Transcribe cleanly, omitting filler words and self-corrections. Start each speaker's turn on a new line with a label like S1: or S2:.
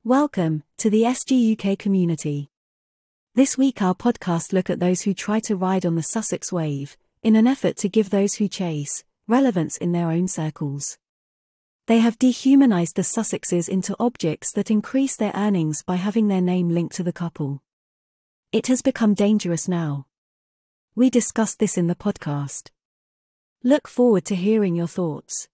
S1: Welcome to the SGUK community. This week our podcast look at those who try to ride on the Sussex wave, in an effort to give those who chase relevance in their own circles. They have dehumanized the Sussexes into objects that increase their earnings by having their name linked to the couple. It has become dangerous now. We discussed this in the podcast. Look forward to hearing your thoughts.